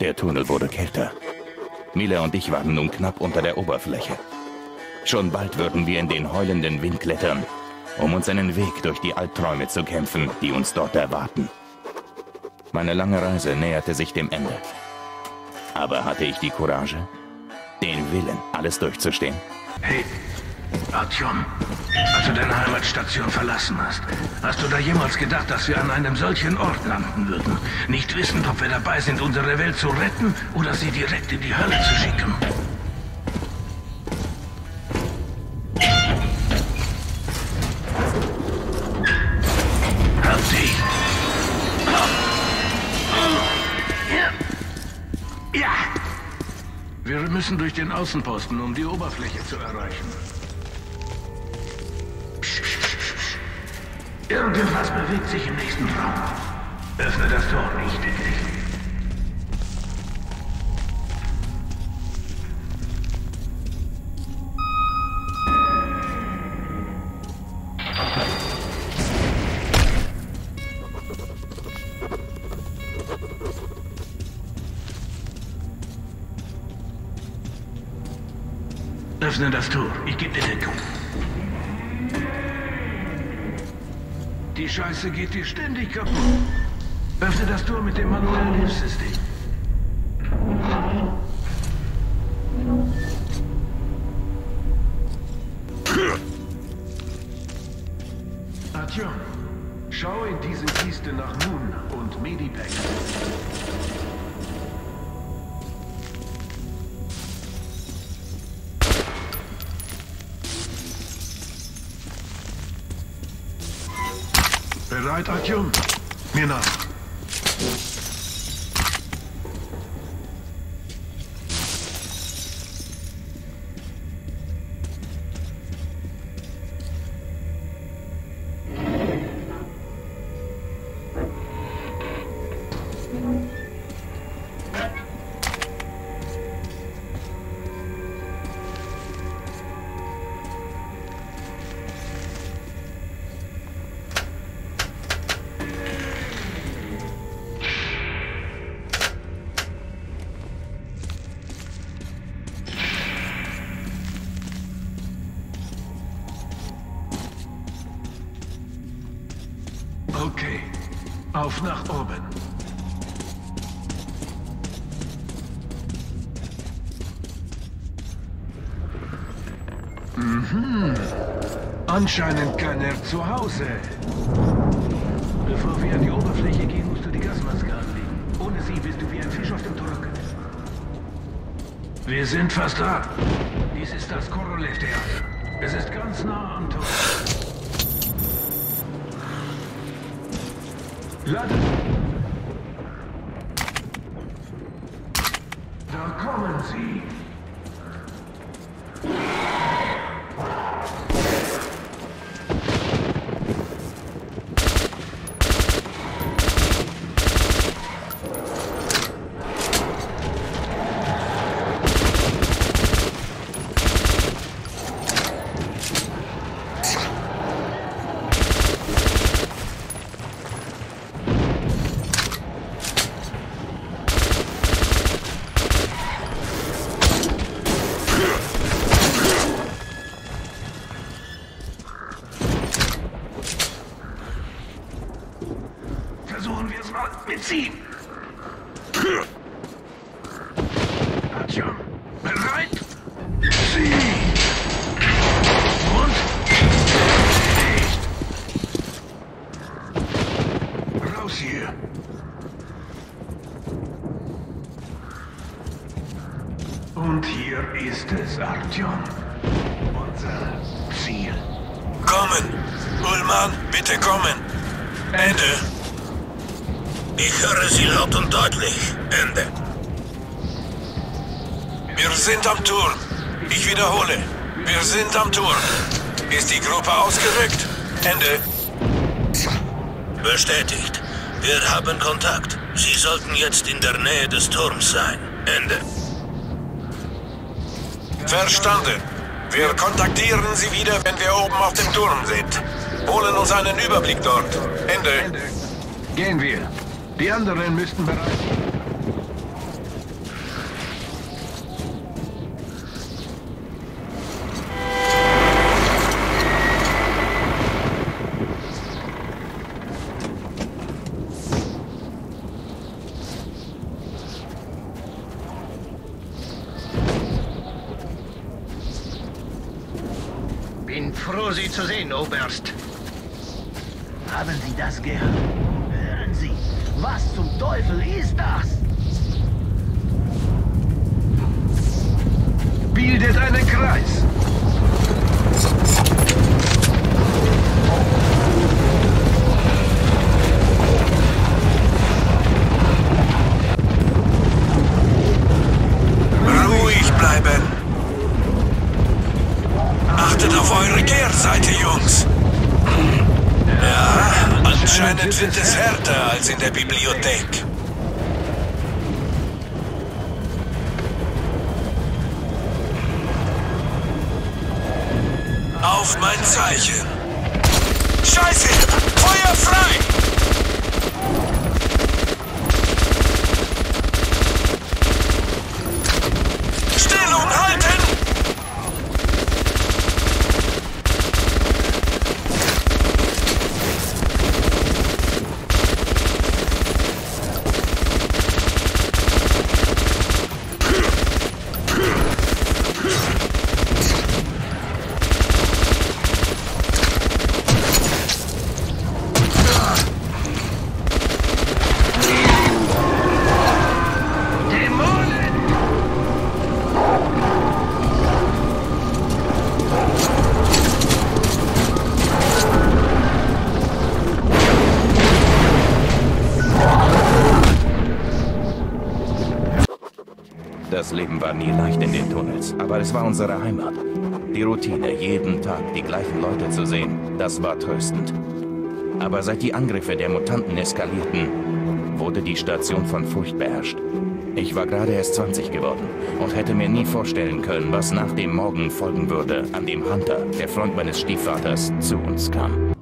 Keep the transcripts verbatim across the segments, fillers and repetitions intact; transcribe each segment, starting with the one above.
Der Tunnel wurde kälter. Mila und ich waren nun knapp unter der Oberfläche. Schon bald würden wir in den heulenden Wind klettern, um uns einen Weg durch die Albträume zu kämpfen, die uns dort erwarten. Meine lange Reise näherte sich dem Ende. Aber hatte ich die Courage, den Willen, alles durchzustehen? Hey, Artyom, als du deine Heimatstation verlassen hast, hast du da jemals gedacht, dass wir an einem solchen Ort landen würden? Nicht wissend, ob wir dabei sind, unsere Welt zu retten oder sie direkt in die Hölle zu schicken. Hab sie! Ja! Wir müssen durch den Außenposten, um die Oberfläche zu erreichen. Irgendwas bewegt sich im nächsten Raum. Öffne das Tor nicht, wirklich. Öffne das Tor. Ich gebe dir Deckung. Die Scheiße geht dir ständig kaputt. Öffne das Tor mit dem manuellen Hilfssystem. Artyom, schau in diese Kiste nach Moon und Medipack. Bereit, Artyom? Mir nach. Okay, auf nach oben. Mhm. Anscheinend keiner zu Hause. Bevor wir an die Oberfläche gehen, musst du die Gasmaske anlegen. Ohne sie bist du wie ein Fisch auf dem Trockenen. Wir sind fast da. Dies ist das Korolev-Theater. Es ist ganz nah am Tor. Lade! Da kommen sie! Versuchen wir es mal mit sie. Artyom, bereit? Sie! Und? Nicht! Raus hier! Und hier ist es, Artyom. Unser Ziel. Kommen! Ullmann, bitte kommen! Ende! Ich höre Sie laut und deutlich. Ende. Wir sind am Turm. Ich wiederhole. Wir sind am Turm. Ist die Gruppe ausgerückt? Ende. Bestätigt. Wir haben Kontakt. Sie sollten jetzt in der Nähe des Turms sein. Ende. Verstanden. Wir kontaktieren Sie wieder, wenn wir oben auf dem Turm sind. Holen uns einen Überblick dort. Ende. Ende. Gehen wir. Die anderen müssten bereit sein. froh, Sie zu sehen, Oberst. Haben Sie das gehört? Hören Sie, was zum Teufel ist das? Bildet einen Kreis. Ruhig bleiben. Achtet auf eure Kehrseite, Jungs. Ja, anscheinend wird es härter als in der Bibliothek. Auf mein Zeichen. Scheiße! Feuer frei! Stellung halten! Das Leben war nie leicht in den Tunnels, aber es war unsere Heimat. Die Routine, jeden Tag die gleichen Leute zu sehen, das war tröstend. Aber seit die Angriffe der Mutanten eskalierten, wurde die Station von Furcht beherrscht. Ich war gerade erst zwanzig geworden und hätte mir nie vorstellen können, was nach dem Morgen folgen würde, an dem Hunter, der Freund meines Stiefvaters, zu uns kam.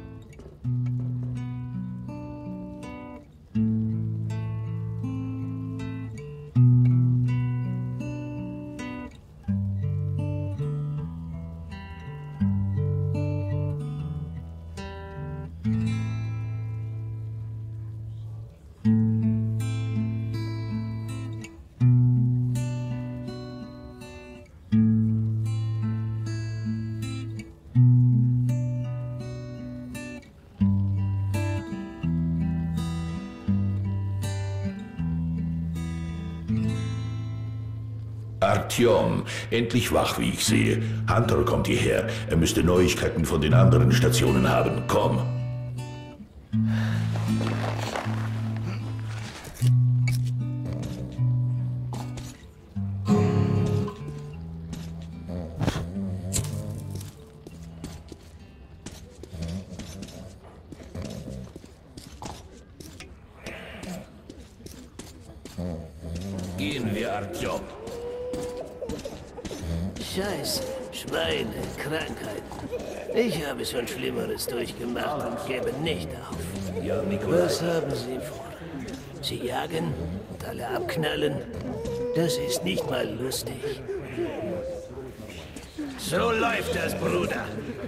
Artyom, endlich wach, wie ich sehe. Hunter kommt hierher. Er müsste Neuigkeiten von den anderen Stationen haben. Komm. Gehen wir, Artyom. Scheiße, Schweine, Krankheiten. Ich habe schon Schlimmeres durchgemacht und gebe nicht auf. Ja, Nikolai. Was haben Sie vor? Sie jagen und alle abknallen? Das ist nicht mal lustig. So läuft das, Bruder.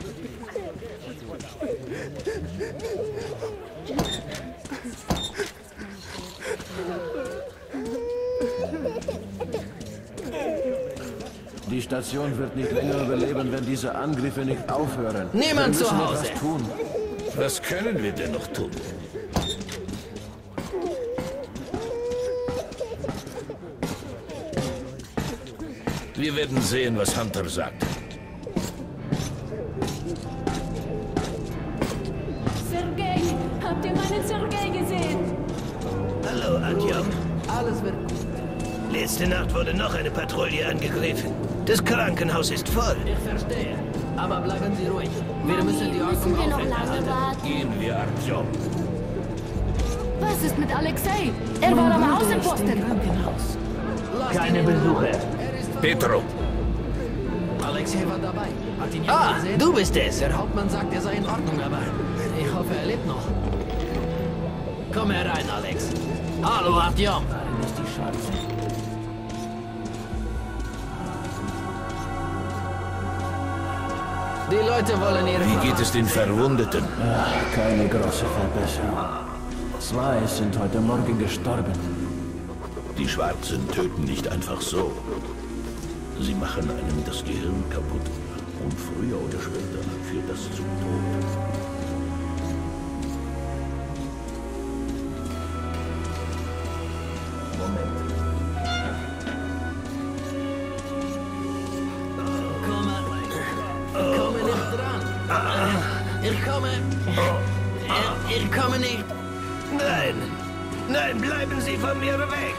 Die Station wird nicht länger überleben, wenn diese Angriffe nicht aufhören. Niemand wir zu müssen Hause. etwas tun. Was können wir denn noch tun? Wir werden sehen, was Hunter sagt. Sergei! Habt ihr meinen Sergei gesehen? Hallo, Artyom. Alles wird gut. Letzte Nacht wurde noch eine Patrouille angegriffen. Das Krankenhaus ist voll. Ich verstehe. Aber bleiben Sie ruhig. Wir müssen die Müssen Ordnung wir noch lange aufrechterhalten. warten? Gehen wir, Artyom. Was ist mit Alexei? Er war am Außenposten. Keine Besucher. Petro, Alexei war dabei. Hat ihn Ah, jemand gesehen? du bist es. Der Hauptmann sagt, er sei in Ordnung, aber ich hoffe, er lebt noch. Komm herein, Alex. Hallo, Artyom. Nicht die Schwarze. Die Leute wollen ihre... wie geht es den Verwundeten? Ach, keine große Verbesserung. Zwei sind heute Morgen gestorben. Die Schwarzen töten nicht einfach so. Sie machen einem das Gehirn kaputt Und früher oder später führt das zum Tod. Moment. Ich komme nicht dran. Ich komme... Ich, ich komme nicht... Nein! Nein, bleiben Sie von mir weg!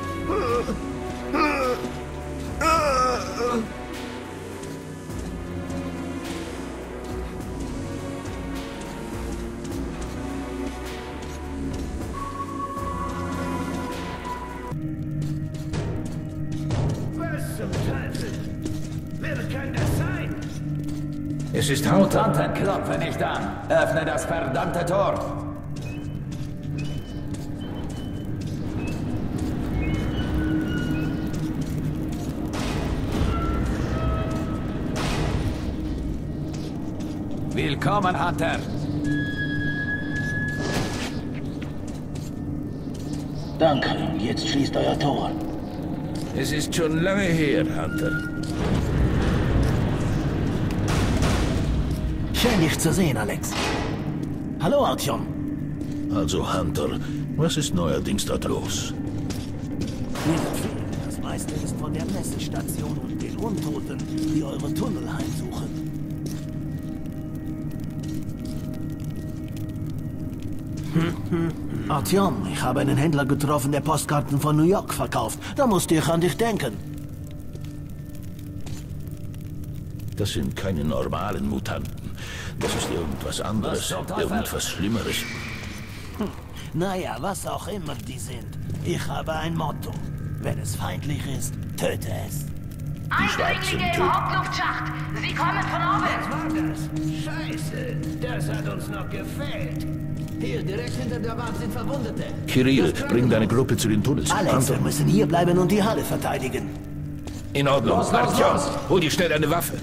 Was zum Teufel? Wer kann das sein? Es ist Mutanten, klopfe nicht an. Öffne das verdammte Tor. Willkommen, Hunter. Danke, jetzt schließt euer Tor. Es ist schon lange her, Hunter. Schön, dich zu sehen, Alex. Hallo, Artyom. Also, Hunter, was ist neuerdings dort los? Nicht viel. Das meiste ist von der Messestation und den Untoten, die eure Tunnel heimsuchen. Artyom, ich habe einen Händler getroffen, der Postkarten von New York verkauft. Da musste ich an dich denken. Das sind keine normalen Mutanten. Das ist irgendwas anderes, irgendwas Schlimmeres. Hm. Naja, was auch immer die sind. Ich habe ein Motto. Wenn es feindlich ist, töte es. Eindringlinge im Hauptluftschacht! Sie kommen von oben! Was war das? Scheiße, das hat uns noch gefehlt. Hier, direkt hinter der Wand sind Verwundete. Kirill, bring deine Gruppe zu den Tunnels. Alex, wir müssen hier bleiben und die Halle verteidigen. In Ordnung. Los, los, los. Hol dir schnell eine Waffe.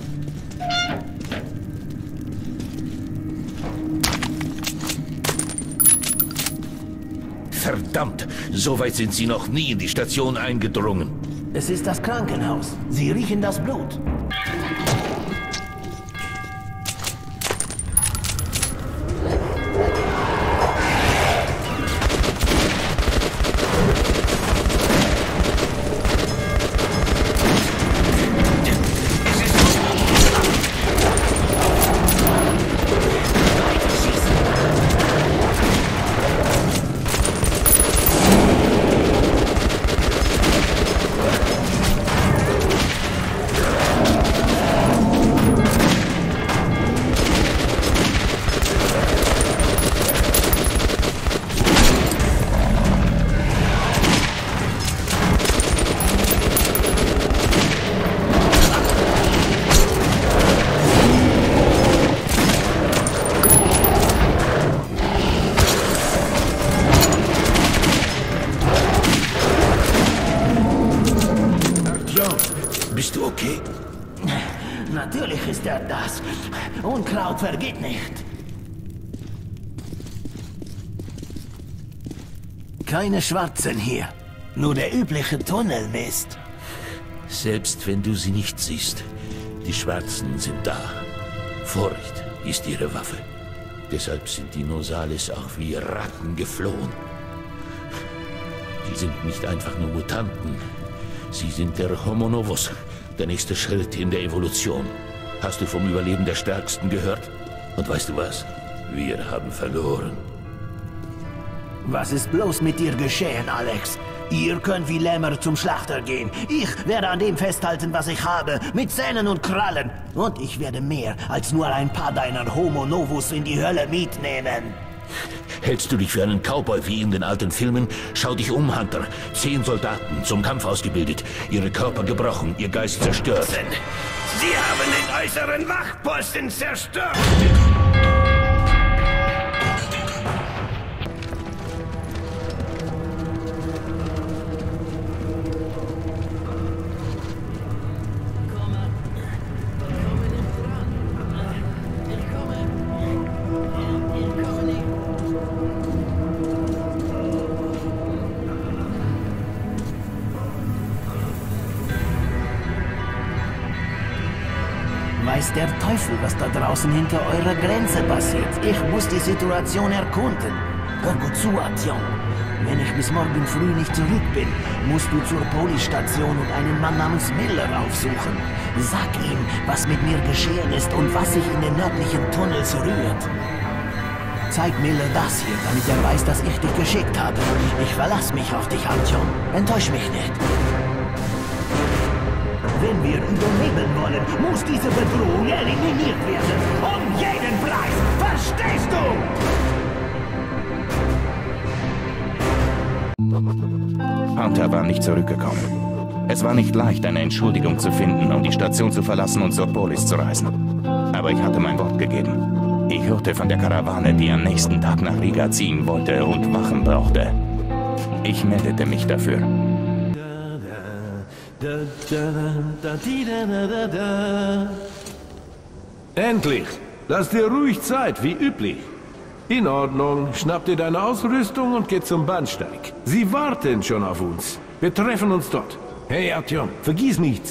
Verdammt, so weit sind sie noch nie in die Station eingedrungen. Es ist das Krankenhaus. Sie riechen das Blut. Bist du okay? Natürlich ist er das. Unkraut vergeht nicht. Keine Schwarzen hier. Nur der übliche Tunnelmist. Selbst wenn du sie nicht siehst, die Schwarzen sind da. Furcht ist ihre Waffe. Deshalb sind die Nosales auch wie Ratten geflohen. Die sind nicht einfach nur Mutanten. Sie sind der Homo Novus, der nächste Schritt in der Evolution. Hast du vom Überleben der Stärksten gehört? Und weißt du was? Wir haben verloren. Was ist bloß mit dir geschehen, Alex? Ihr könnt wie Lämmer zum Schlachter gehen. Ich werde an dem festhalten, was ich habe, mit Zähnen und Krallen. Und ich werde mehr als nur ein paar deiner Homo Novus in die Hölle mitnehmen. Hältst du dich für einen Cowboy wie in den alten Filmen? Schau dich um, Hunter. Zehn Soldaten, zum Kampf ausgebildet. Ihre Körper gebrochen, ihr Geist zerstört. Sie haben den äußeren Wachposten zerstört! Weiß der Teufel, was da draußen hinter eurer Grenze passiert. Ich muss die Situation erkunden. Hör gut zu, Artyom. Wenn ich bis morgen früh nicht zurück bin, musst du zur Polisstation und einen Mann namens Miller aufsuchen. Sag ihm, was mit mir geschehen ist und was sich in den nördlichen Tunnels rührt. Zeig Miller das hier, damit er weiß, dass ich dich geschickt habe. Ich verlasse mich auf dich, Artyom. Enttäusch mich nicht. Wenn wir überleben wollen, muss diese Bedrohung eliminiert werden. Um jeden Preis. Verstehst du? Hunter war nicht zurückgekommen. Es war nicht leicht, eine Entschuldigung zu finden, um die Station zu verlassen und zur Polis zu reisen. Aber ich hatte mein Wort gegeben. Ich hörte von der Karawane, die am nächsten Tag nach Riga ziehen wollte und Wachen brauchte. Ich meldete mich dafür. Endlich! Lass dir ruhig Zeit, wie üblich. In Ordnung, schnapp dir deine Ausrüstung und geh zum Bahnsteig. Sie warten schon auf uns. Wir treffen uns dort. Hey Artyom, vergiss nichts.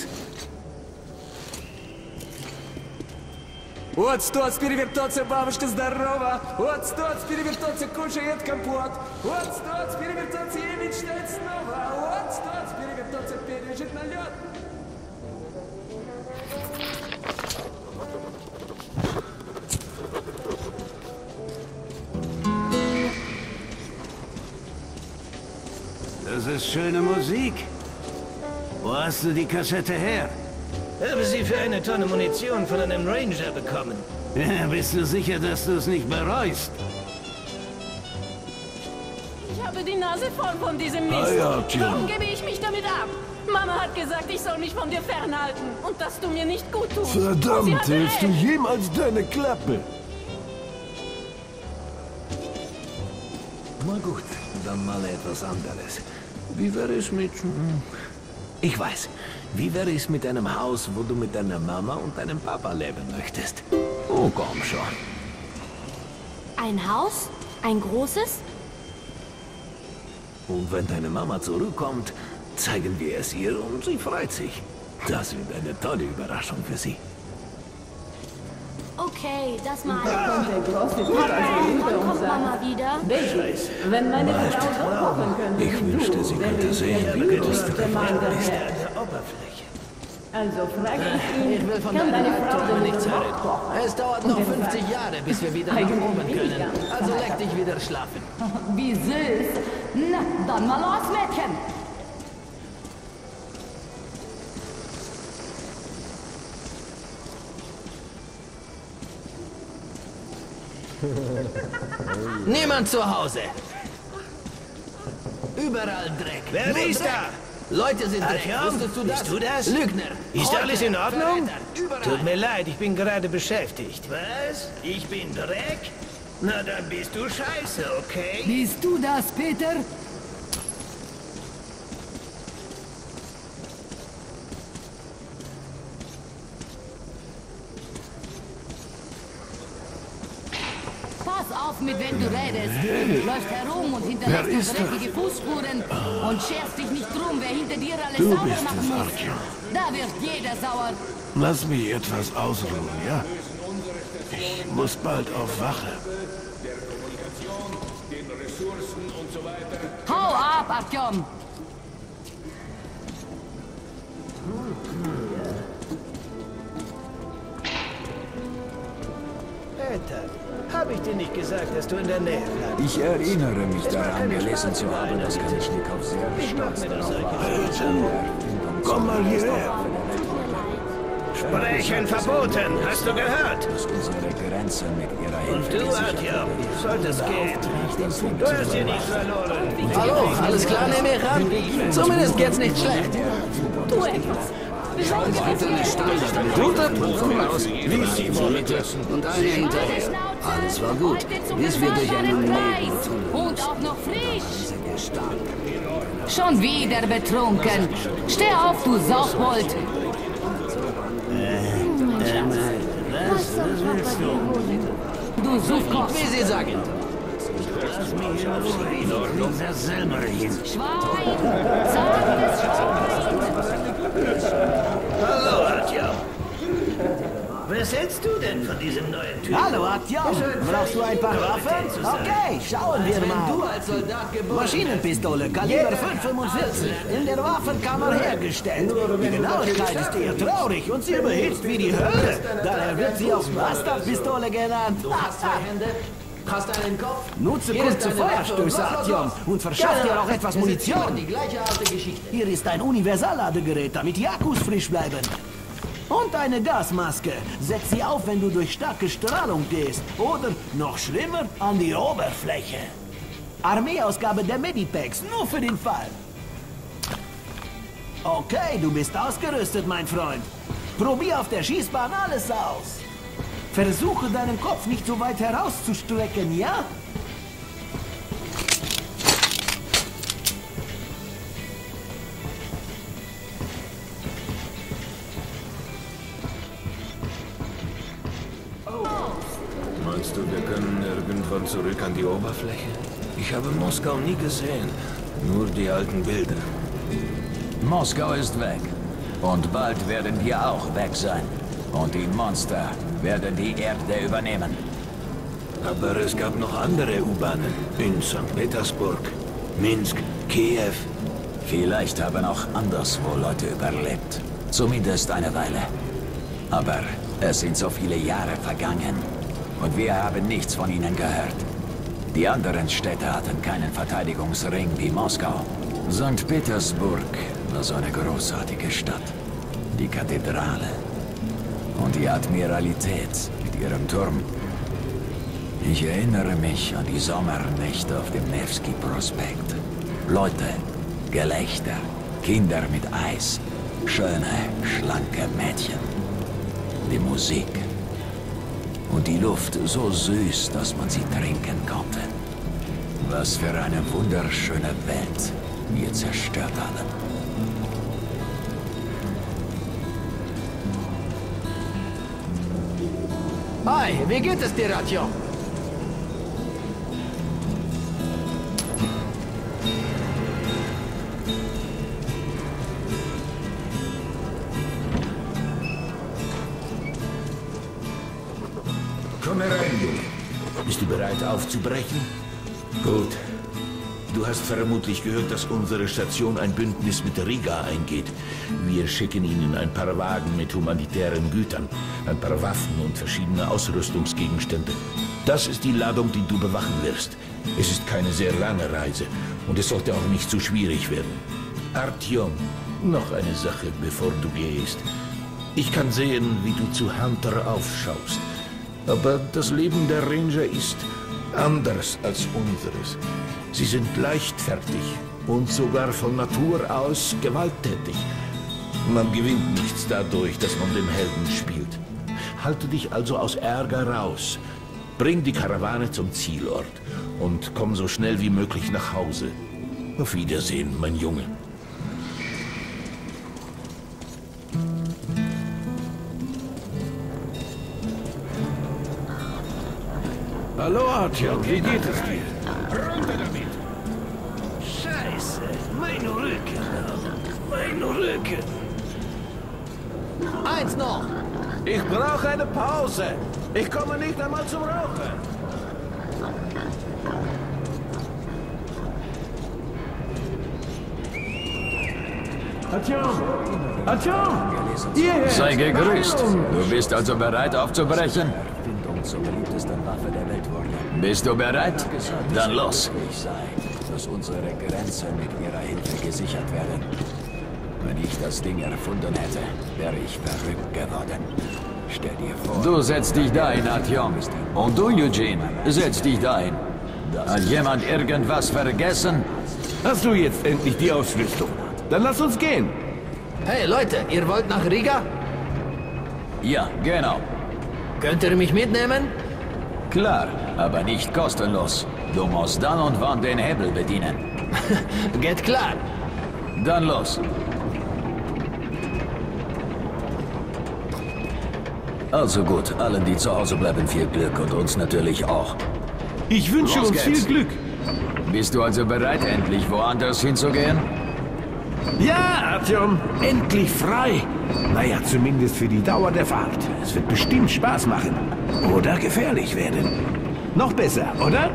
Вот стоц перевертоться, бабушка здорова. Вот стоц перевертоться, кушает компот. Вот стоц перевертоться и мечтает снова. Вот стоц перевертоться, пережит налет. Das ist schöne Musik. Wo hast du die Kassette her? Habe sie für eine Tonne Munition von einem Ranger bekommen. Ja, bist du sicher, dass du es nicht bereust? Ich habe die Nase voll von diesem Mist. Ah ja, Jim. Warum gebe ich mich damit ab? Mama hat gesagt, ich soll mich von dir fernhalten und dass du mir nicht gut tust. Verdammt, hältst du jemals deine Klappe? Na gut, dann mal etwas anderes. Wie wäre es mit... Ich weiß. Wie wäre es mit einem Haus, wo du mit deiner Mama und deinem Papa leben möchtest? Oh, komm schon. Ein Haus? Ein großes? Und wenn deine Mama zurückkommt, zeigen wir es ihr und sie freut sich. Das wird eine tolle Überraschung für sie. Okay, das mal. Kommt der große Papa Wann kommt Mama wieder? Scheiße. Wenn meine Frau so kochen könnte, Ich wünschte, sie könnte sehen, wie groß der Mann ist. Also frag ich ihn, Ich will von kann deiner deine Frau Abenteuer denn nichts überhaupt hören. kochen? Es dauert noch fünfzig Jahre, bis wir wieder nach oben können. Also leg dich wieder schlafen. Wie süß. Na, dann mal los, Mädchen. Niemand zu Hause. Überall Dreck. Wer Nur ist Dreck. da? Leute sind Dreck. Artyom, Wusstest du das? bist du das? Lügner. Ist Heute. alles in Ordnung? Verräter. Überall. Tut mir leid, ich bin gerade beschäftigt. Was? Ich bin Dreck? Na, dann bist du scheiße, okay? Bist du das, Peter? Pass auf, mit wem du redest. Läufst herum und hinterlässt Wer ist dreckige Fußspuren und scherst dich nicht drum, wer hinter dir alles Du sauber bist machen es, muss. Artyom. Da wird jeder sauer. Lass mich etwas ausruhen, ja? Ich muss bald auf Wache. Hau ab, Artyom! Peter, habe ich dir nicht gesagt, dass du in der Nähe bleibst? Ich erinnere mich daran, gelesen zu haben, dass Kalischnikow sehr stolz darauf war. Komm mal hierher. Sprechen verboten, hast du gehört? Unsere Grenze mit ihrer Hilfe. Und du, Artyom, solltest gehen. Du hast hier nicht verloren. Hallo, alles klar, nehme ich an? Zumindest geht's nicht schlecht. Tu etwas! Guter Buch aus, wie sie wollten. Und eine hinterher. Alles war gut, bis wir durch einen Nebel Und auch noch frisch! Schon wieder betrunken! Steh auf, du Sauchbold! Was willst du? Du Suffkopf! Wie Sie sagen. Lass mich in Ruhe, dieser Selmerchen. Schwein! Zages Schwein! Hallo, Artyom. Was hältst du denn von diesem neuen Typ? Hallo, Artyom. Brauchst du ein paar Waffen? Okay, schauen wir mal. Du als Soldat geboren Maschinenpistole, Kaliber fünf fünfundvierzig. In der Waffenkammer hergestellt. Die Genauigkeit ist eher traurig und sie überhitzt wie die Hölle. Daher wird sie auch Bastardpistole genannt. Hast einen Kopf? Nutze kurze Feuerstöße, Artyom, und verschaff dir auch etwas Munition. Die gleiche Art der Geschichte. Hier ist ein Universalladegerät, damit die Akkus frisch bleiben. Und eine Gasmaske. Setz sie auf, wenn du durch starke Strahlung gehst. Oder, noch schlimmer, an die Oberfläche. Armeeausgabe der Medipacks, nur für den Fall. Okay, du bist ausgerüstet, mein Freund. Probier auf der Schießbahn alles aus. Versuche, deinen Kopf nicht so weit herauszustrecken, ja? Meinst du, wir können irgendwann zurück an die Oberfläche? Ich habe Moskau nie gesehen. Nur die alten Bilder. Moskau ist weg. Und bald werden wir auch weg sein. Und die Monster werden die Erde übernehmen. Aber es gab noch andere U-Bahnen. In Sankt Petersburg, Minsk, Kiew. Vielleicht haben auch anderswo Leute überlebt. Zumindest eine Weile. Aber es sind so viele Jahre vergangen. Und wir haben nichts von ihnen gehört. Die anderen Städte hatten keinen Verteidigungsring wie Moskau. Sankt Petersburg war so eine großartige Stadt. Die Kathedrale. Und die Admiralität mit ihrem Turm. Ich erinnere mich an die Sommernächte auf dem Nevsky-Prospekt. Leute, Gelächter, Kinder mit Eis, schöne, schlanke Mädchen. Die Musik. Und die Luft so süß, dass man sie trinken konnte. Was für eine wunderschöne Welt wir zerstört haben. Hi, wie geht es dir, Artyom? Komm herein, Junge. Bist du bereit aufzubrechen? Gut. Du hast vermutlich gehört, dass unsere Station ein Bündnis mit Riga eingeht. Wir schicken ihnen ein paar Wagen mit humanitären Gütern, ein paar Waffen und verschiedene Ausrüstungsgegenstände. Das ist die Ladung, die du bewachen wirst. Es ist keine sehr lange Reise und es sollte auch nicht zu schwierig werden. Artyom, noch eine Sache, bevor du gehst. Ich kann sehen, wie du zu Hunter aufschaust. Aber das Leben der Ranger ist anders als unseres. Sie sind leichtfertig und sogar von Natur aus gewalttätig. Man gewinnt nichts dadurch, dass man den Helden spielt. Halte dich also aus Ärger raus. Bring die Karawane zum Zielort und komm so schnell wie möglich nach Hause. Auf Wiedersehen, mein Junge. Hallo Artyom, wie geht es dir? Runter damit! Scheiße, mein Rücken, mein Rücken. Eins noch! Ich brauche eine Pause. Ich komme nicht einmal zum Rauchen. Artyom! Artyom! Hierher! Sei gegrüßt. Du bist also bereit aufzubrechen? Zur beliebtesten Waffe der Welt wurde. Bist du bereit? Dann los. Ich sei, dass unsere Grenzen mit ihrer Hilfe gesichert werden. Wenn ich das Ding erfunden hätte, wäre ich verrückt geworden. Stell dir vor... Du setzt dich dahin, Artyom. Und du, Eugene, setz dich dahin. Hat jemand irgendwas vergessen? Hast du jetzt endlich die Ausrüstung? Dann lass uns gehen. Hey Leute, ihr wollt nach Riga? Ja, genau. Könnt ihr mich mitnehmen? Klar, aber nicht kostenlos. Du musst dann und wann den Hebel bedienen. Geht klar. Dann los. Also gut, allen, die zu Hause bleiben, viel Glück und uns natürlich auch. Ich wünsche Los uns geht's. viel Glück. Bist du also bereit, endlich woanders hinzugehen? Ja, Artyom, endlich frei. Naja, zumindest für die Dauer der Fahrt. Es wird bestimmt Spaß machen. Oder gefährlich werden. Noch besser, oder?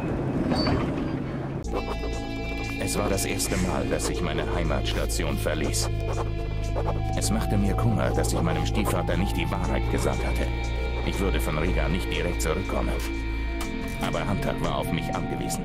Es war das erste Mal, dass ich meine Heimatstation verließ. Es machte mir Kummer, dass ich meinem Stiefvater nicht die Wahrheit gesagt hatte. Ich würde von Riga nicht direkt zurückkommen. Aber Hunter war auf mich angewiesen.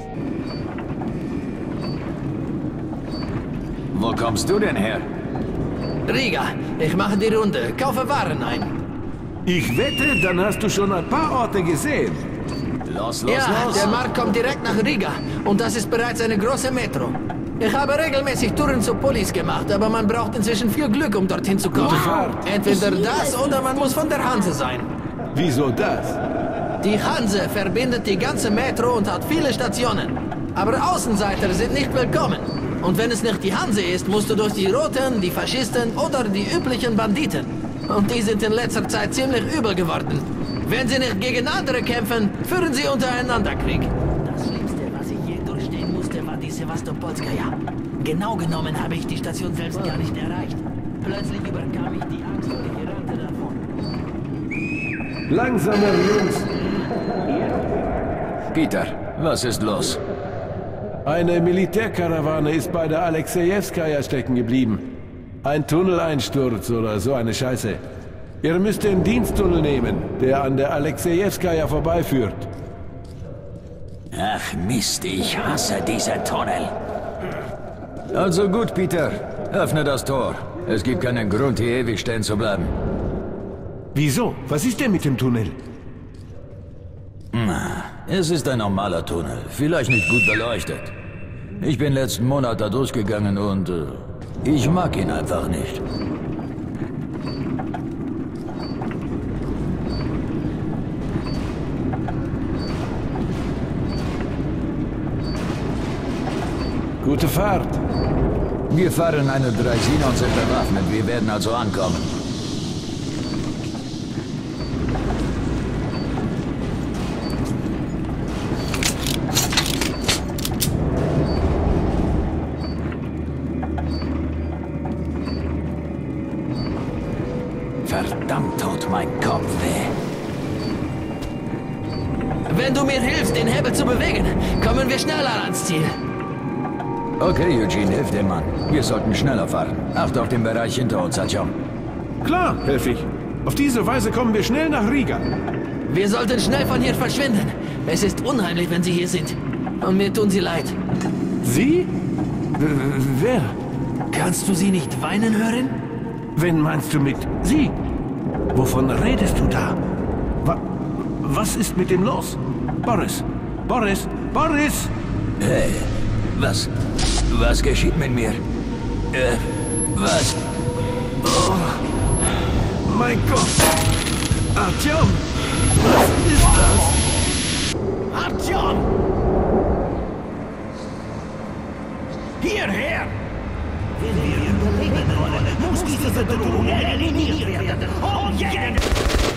Wo kommst du denn her? Riga, ich mache die Runde. Kaufe Waren ein. Ich wette, dann hast du schon ein paar Orte gesehen. Los, los, ja, los. Der Markt kommt direkt nach Riga. Und das ist bereits eine große Metro. Ich habe regelmäßig Touren zu Polis gemacht, aber man braucht inzwischen viel Glück, um dorthin zu kommen. Wow. Entweder das oder man muss von der Hanse sein. Wieso das? Die Hanse verbindet die ganze Metro und hat viele Stationen. Aber Außenseiter sind nicht willkommen. Und wenn es nicht die Hanse ist, musst du durch die Roten, die Faschisten oder die üblichen Banditen. Und die sind in letzter Zeit ziemlich übel geworden. Wenn sie nicht gegen andere kämpfen, führen sie untereinander Krieg. Das Schlimmste, was ich je durchstehen musste, war die Sevastopolskaja. Genau genommen habe ich die Station selbst gar nicht erreicht. Plötzlich überkam mich die Angst und ich rannte davon. Langsamer, Jungs. Peter, was ist los? Eine Militärkarawane ist bei der Alexejewskaja stecken geblieben. Ein Tunneleinsturz oder so eine Scheiße. Ihr müsst den Diensttunnel nehmen, der an der Alexejewskaja vorbeiführt. Ach Mist, ich hasse diese Tunnel. Also gut, Peter. Öffne das Tor. Es gibt keinen Grund, hier ewig stehen zu bleiben. Wieso? Was ist denn mit dem Tunnel? Na, es ist ein normaler Tunnel. Vielleicht nicht gut beleuchtet. Ich bin letzten Monat da durchgegangen und äh, ich mag ihn einfach nicht. Gute Fahrt. Wir fahren eine Draisina und sind bewaffnet. Wir werden also ankommen. Verdammt tut mein Kopf weh. Wenn du mir hilfst, den Hebel zu bewegen, kommen wir schneller ans Ziel. Okay, Eugene, hilf dem Mann. Wir sollten schneller fahren. Acht auf den Bereich hinter uns, Artyom. Klar, helfe ich. Auf diese Weise kommen wir schnell nach Riga. Wir sollten schnell von hier verschwinden. Es ist unheimlich, wenn Sie hier sind. Und mir tun Sie leid. Sie? W wer? Kannst du sie nicht weinen hören? Wen meinst du mit Sie? Wovon redest du da? Wa was ist mit dem los? Boris! Boris! Boris! Hey, was? Was geschieht mit mir? Äh, was? Oh, mein Gott! Artyom! Was ist das? Artyom! Hierher! Wenn wir überleben wollen, muss diese Bedrohung eliminiert werden. Und jetzt!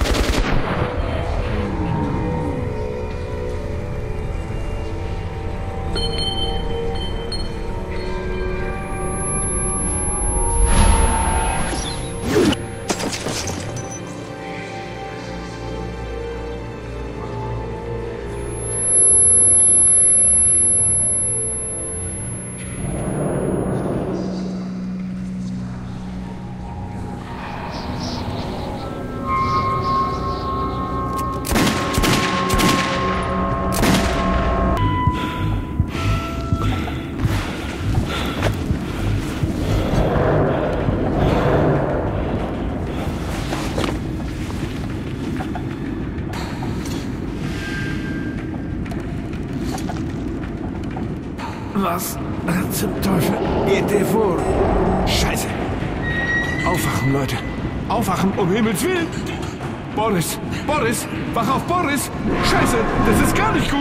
Was zum Teufel geht dir vor? Scheiße! Aufwachen, Leute! Aufwachen, um Himmels Willen! Boris! Boris! Wach auf, Boris! Scheiße! Das ist gar nicht gut!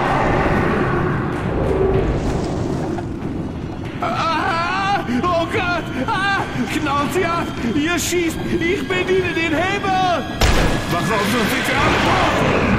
Ah! Oh Gott! Ah! Knallt sie ab! Ihr schießt! Ich bediene den Hebel! Wach auf, sonst sind sie alle tot!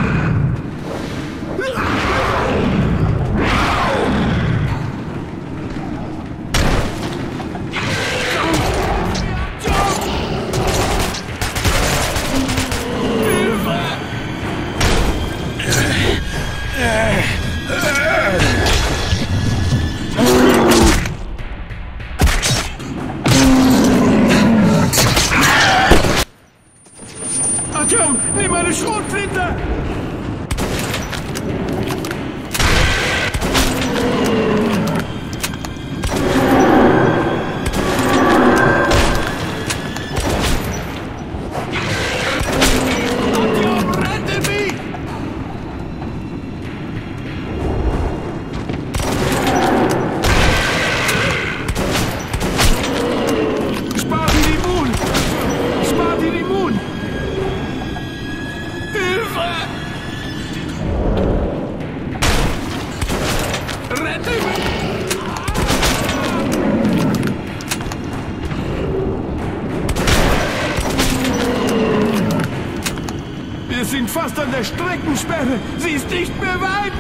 der Streckensperre! Sie ist nicht mehr weit!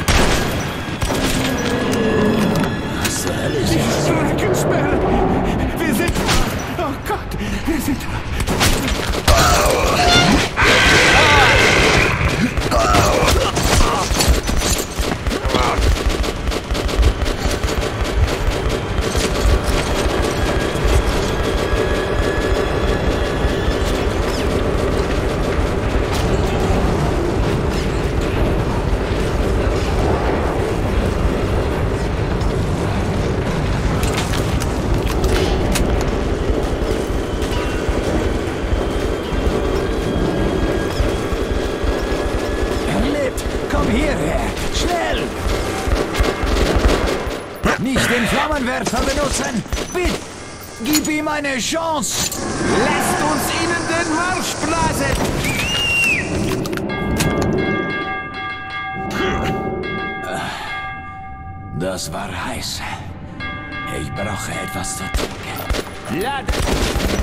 Was zur Hölle ist Die das? Streckensperre! Wir sind... Oh Gott, wir sind... Nicht den Flammenwerfer benutzen! Bitte! Gib ihm eine Chance! Lasst uns ihnen den Marsch blasen! Das war heiß. Ich brauche etwas zu trinken. Lade!